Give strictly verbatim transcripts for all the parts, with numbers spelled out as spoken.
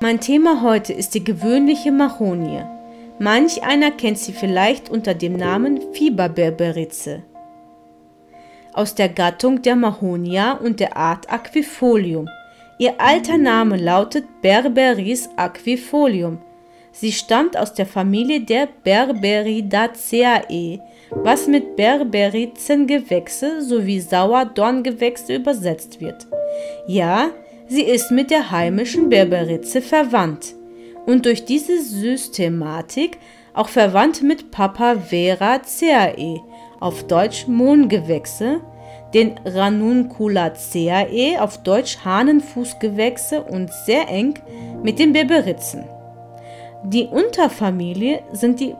Mein Thema heute ist die gewöhnliche Mahonie. Manch einer kennt sie vielleicht unter dem Namen Fieberberberize. Aus der Gattung der Mahonia und der Art Aquifolium. Ihr alter Name lautet Berberis aquifolium. Sie stammt aus der Familie der Berberidaceae, was mit Berberizengewächse sowie Sauerdorngewächse übersetzt wird. Ja, sie ist mit der heimischen Berberize verwandt und durch diese Systematik auch verwandt mit Papaveraceae, auf Deutsch Mohngewächse, den Ranunculaceae, auf Deutsch Hahnenfußgewächse und sehr eng mit den Berberizen. Die Unterfamilie sind die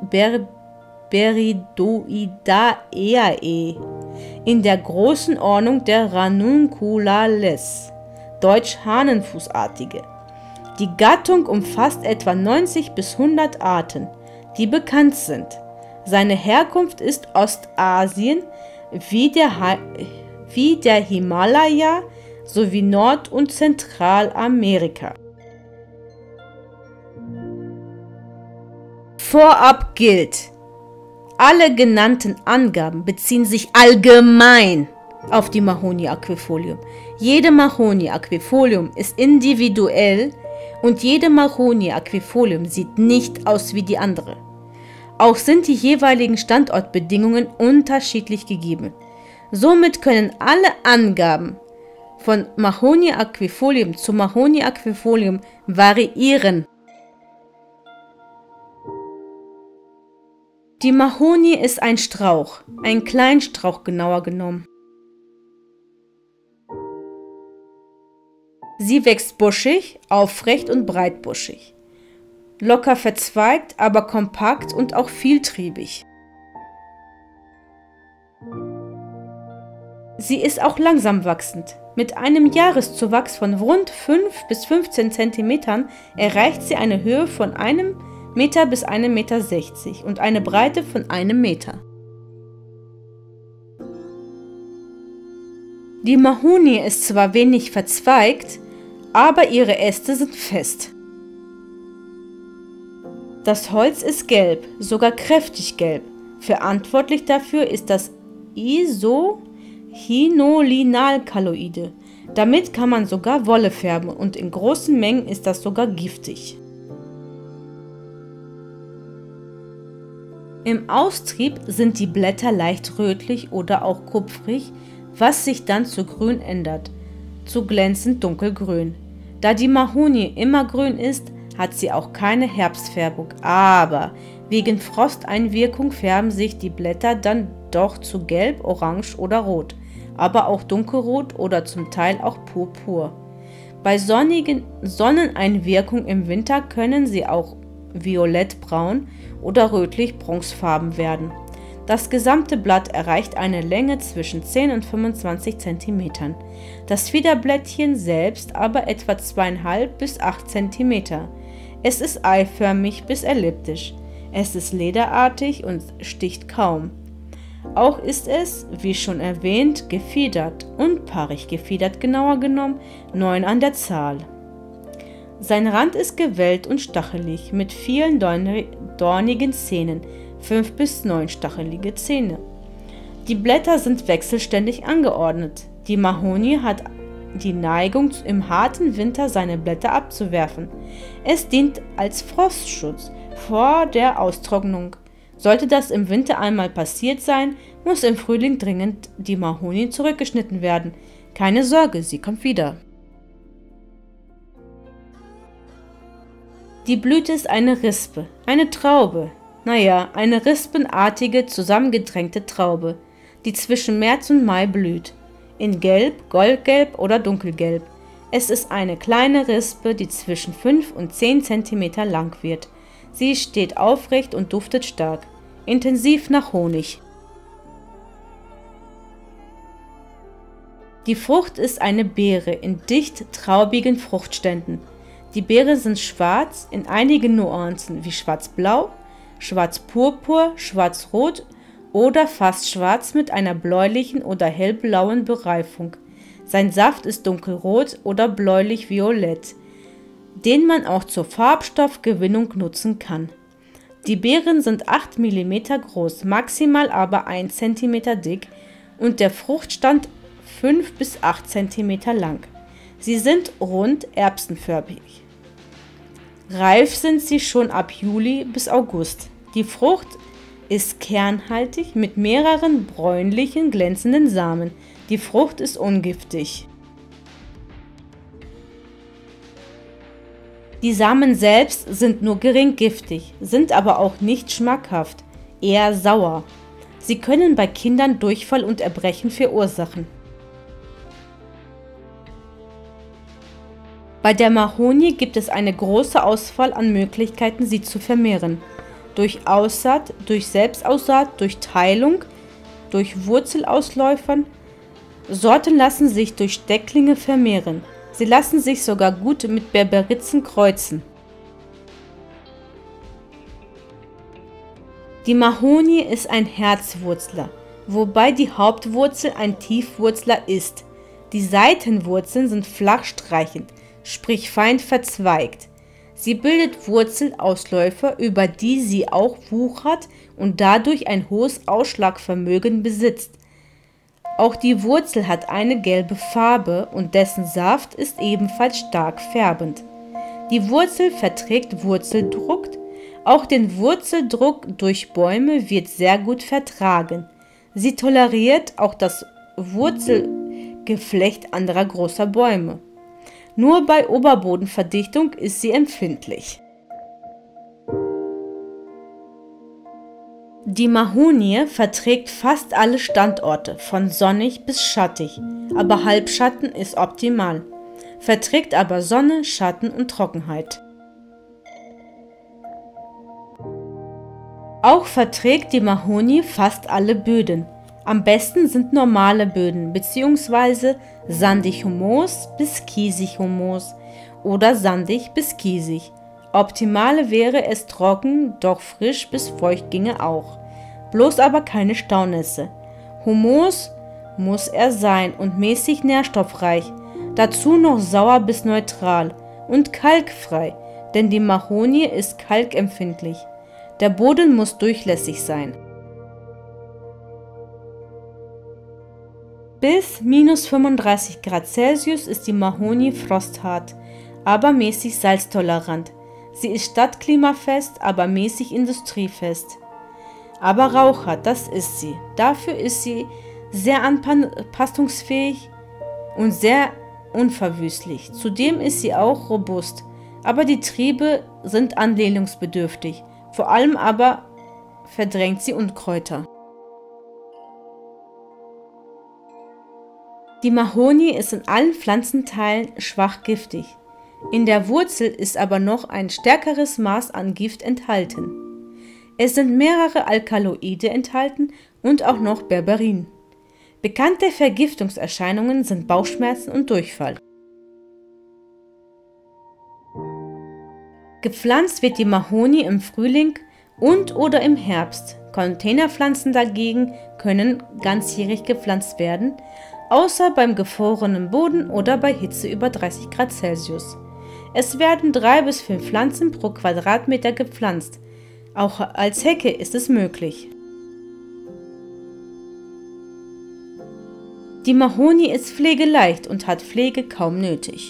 Berberidoidaeae in der großen Ordnung der Ranunculales, Deutsch Hahnenfußartige. Die Gattung umfasst etwa neunzig bis hundert Arten, die bekannt sind. Seine Herkunft ist Ostasien wie der, wie der Himalaya sowie Nord- und Zentralamerika. Vorab gilt: Alle genannten Angaben beziehen sich allgemein auf die Mahonie aquifolium. Jede Mahonie aquifolium ist individuell und jede Mahonie aquifolium sieht nicht aus wie die andere. Auch sind die jeweiligen Standortbedingungen unterschiedlich gegeben. Somit können alle Angaben von Mahonie aquifolium zu Mahonie aquifolium variieren. Die Mahonie ist ein Strauch, ein Kleinstrauch genauer genommen. Sie wächst buschig, aufrecht und breitbuschig. Locker verzweigt, aber kompakt und auch vieltriebig. Sie ist auch langsam wachsend. Mit einem Jahreszuwachs von rund fünf bis fünfzehn Zentimetern erreicht sie eine Höhe von einem Meter bis einem Meter sechzig und eine Breite von einem Meter. Die Mahonie ist zwar wenig verzweigt, aber ihre Äste sind fest. Das Holz ist gelb, sogar kräftig gelb. Verantwortlich dafür ist das Isohinolinalkaloide. Damit kann man sogar Wolle färben und in großen Mengen ist das sogar giftig. Im Austrieb sind die Blätter leicht rötlich oder auch kupfrig, was sich dann zu grün ändert, zu glänzend dunkelgrün. Da die Mahonie immer grün ist, hat sie auch keine Herbstfärbung, aber wegen Frosteinwirkung färben sich die Blätter dann doch zu gelb, orange oder rot, aber auch dunkelrot oder zum Teil auch purpur. Bei sonnigen Sonneneinwirkung im Winter können sie auch violettbraun oder rötlich-bronzefarben werden. Das gesamte Blatt erreicht eine Länge zwischen zehn und fünfundzwanzig Zentimetern. Das Fiederblättchen selbst aber etwa zwei Komma fünf bis acht Zentimeter. Es ist eiförmig bis elliptisch. Es ist lederartig und sticht kaum. Auch ist es, wie schon erwähnt, gefiedert, unpaarig gefiedert genauer genommen, neun an der Zahl. Sein Rand ist gewellt und stachelig mit vielen dornigen Zähnen, fünf bis neun stachelige Zähne. Die Blätter sind wechselständig angeordnet. Die Mahonie hat die Neigung, im harten Winter seine Blätter abzuwerfen. Es dient als Frostschutz vor der Austrocknung. Sollte das im Winter einmal passiert sein, muss im Frühling dringend die Mahonie zurückgeschnitten werden. Keine Sorge, sie kommt wieder. Die Blüte ist eine Rispe, eine Traube. Naja, eine rispenartige, zusammengedrängte Traube, die zwischen März und Mai blüht. In Gelb, Goldgelb oder Dunkelgelb. Es ist eine kleine Rispe, die zwischen fünf und zehn Zentimeter lang wird. Sie steht aufrecht und duftet stark, intensiv nach Honig. Die Frucht ist eine Beere in dicht traubigen Fruchtständen. Die Beeren sind schwarz in einigen Nuancen wie schwarzblau, schwarz-purpur, schwarz-rot oder fast schwarz mit einer bläulichen oder hellblauen Bereifung. Sein Saft ist dunkelrot oder bläulich-violett. den man auch zur Farbstoffgewinnung nutzen kann. Die Beeren sind acht Millimeter groß, maximal aber ein Zentimeter dick und der Fruchtstand fünf bis acht Zentimeter lang. Sie sind rund erbsenförmig. Reif sind sie schon ab Juli bis August. Die Frucht ist kernhaltig mit mehreren bräunlichen, glänzenden Samen. Die Frucht ist ungiftig. Die Samen selbst sind nur gering giftig, sind aber auch nicht schmackhaft, eher sauer. Sie können bei Kindern Durchfall und Erbrechen verursachen. Bei der Mahonie gibt es eine große Auswahl an Möglichkeiten, sie zu vermehren. Durch Aussaat, durch Selbstaussaat, durch Teilung, durch Wurzelausläufern. Sorten lassen sich durch Stecklinge vermehren. Sie lassen sich sogar gut mit Berberitzen kreuzen. Die Mahonie ist ein Herzwurzler, wobei die Hauptwurzel ein Tiefwurzler ist. Die Seitenwurzeln sind flach streichend, sprich fein verzweigt. Sie bildet Wurzelausläufer, über die sie auch wuchert und dadurch ein hohes Ausschlagvermögen besitzt. Auch die Wurzel hat eine gelbe Farbe und dessen Saft ist ebenfalls stark färbend. Die Wurzel verträgt Wurzeldruck, auch den Wurzeldruck durch Bäume wird sehr gut vertragen. Sie toleriert auch das Wurzelgeflecht anderer großer Bäume. Nur bei Oberbodenverdichtung ist sie empfindlich. Die Mahonie verträgt fast alle Standorte, von sonnig bis schattig, aber Halbschatten ist optimal, verträgt aber Sonne, Schatten und Trockenheit. Auch verträgt die Mahonie fast alle Böden. Am besten sind normale Böden bzw. sandig-humus bis kiesig-humus oder sandig bis kiesig. Optimale wäre es trocken, doch frisch bis feucht ginge auch. Bloß aber keine Staunässe. Humus muss er sein und mäßig nährstoffreich. Dazu noch sauer bis neutral und kalkfrei, denn die Mahonie ist kalkempfindlich. Der Boden muss durchlässig sein. Bis minus fünfunddreißig Grad Celsius ist die Mahonie frosthart, aber mäßig salztolerant. Sie ist stadtklimafest, aber mäßig industriefest. Aber rauchhart, das ist sie. Dafür ist sie sehr anpassungsfähig und sehr unverwüstlich. Zudem ist sie auch robust, aber die Triebe sind anlehnungsbedürftig. Vor allem aber verdrängt sie Unkräuter. Die Mahonie ist in allen Pflanzenteilen schwach giftig. In der Wurzel ist aber noch ein stärkeres Maß an Gift enthalten. Es sind mehrere Alkaloide enthalten und auch noch Berberin. Bekannte Vergiftungserscheinungen sind Bauchschmerzen und Durchfall. Gepflanzt wird die Mahonie im Frühling und oder im Herbst. Containerpflanzen dagegen können ganzjährig gepflanzt werden, außer beim gefrorenen Boden oder bei Hitze über dreißig Grad Celsius. Es werden drei bis fünf Pflanzen pro Quadratmeter gepflanzt. Auch als Hecke ist es möglich. Die Mahonie ist pflegeleicht und hat Pflege kaum nötig.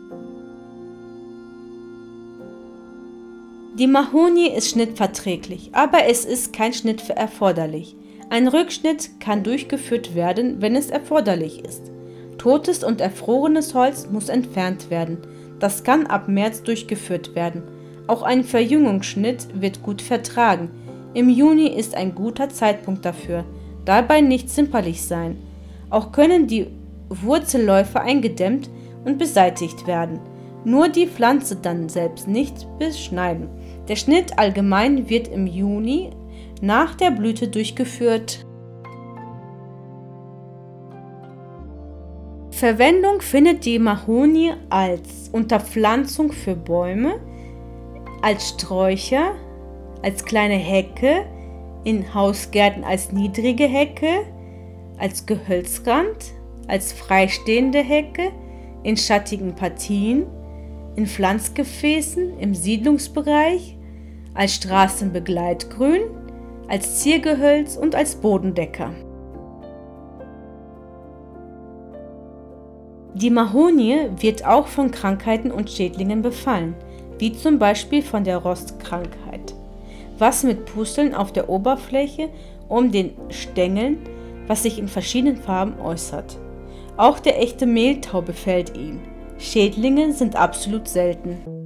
Die Mahonie ist schnittverträglich, aber es ist kein Schnitt erforderlich. Ein Rückschnitt kann durchgeführt werden, wenn es erforderlich ist. Totes und erfrorenes Holz muss entfernt werden. Das kann ab März durchgeführt werden. Auch ein Verjüngungsschnitt wird gut vertragen. Im Juni ist ein guter Zeitpunkt dafür. Dabei nicht zimperlich sein. Auch können die Wurzelläufe eingedämmt und beseitigt werden. Nur die Pflanze dann selbst nicht beschneiden. Der Schnitt allgemein wird im Juni nach der Blüte durchgeführt. Verwendung findet die Mahonie als Unterpflanzung für Bäume, als Sträucher, als kleine Hecke, in Hausgärten als niedrige Hecke, als Gehölzrand, als freistehende Hecke, in schattigen Partien, in Pflanzgefäßen im Siedlungsbereich, als Straßenbegleitgrün, als Ziergehölz und als Bodendecker. Die Mahonie wird auch von Krankheiten und Schädlingen befallen, wie zum Beispiel von der Rostkrankheit, was mit Pusteln auf der Oberfläche um den Stängeln, was sich in verschiedenen Farben äußert. Auch der echte Mehltau befällt ihn. Schädlinge sind absolut selten.